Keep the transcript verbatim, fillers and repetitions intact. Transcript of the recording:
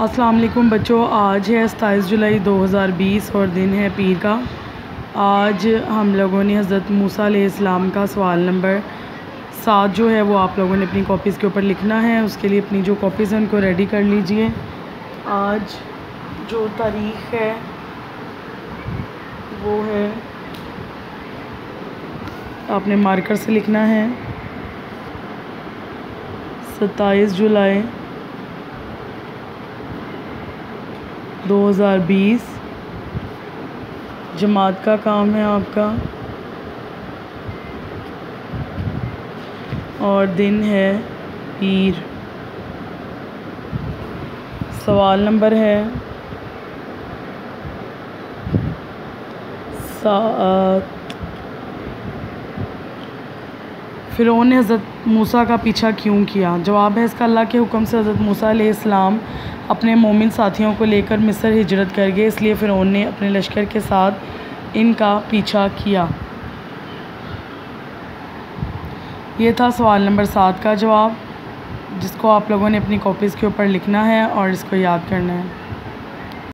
अस्सलाम वालेकुम बच्चों, आज है सत्ताईस जुलाई दो हज़ार बीस और दिन है पीर का। आज हम लोगों ने हज़रत मूसा अलैहिस्सलाम का सवाल नंबर सात जो है वो आप लोगों ने अपनी कॉपीज़ के ऊपर लिखना है। उसके लिए अपनी जो कॉपीज़ हैं उनको रेडी कर लीजिए। आज जो तारीख़ है वो है, आपने मार्कर से लिखना है सत्ताईस जुलाई दो हज़ार बीस। जमात का काम है आपका और दिन है पीर। सवाल नंबर है सात। फ़िरौन ने हज़रत मूसा का पीछा क्यों किया? जवाब है इसका, अल्लाह के हुक्म से हज़रत मूसा अलैहिस्सलाम अपने मोमिन साथियों को लेकर मिस्र हिजरत कर गए, इसलिए फ़िरौन ने अपने लश्कर के साथ इनका पीछा किया। ये था सवाल नंबर सात का जवाब, जिसको आप लोगों ने अपनी कॉपीज़ के ऊपर लिखना है और इसको याद करना है।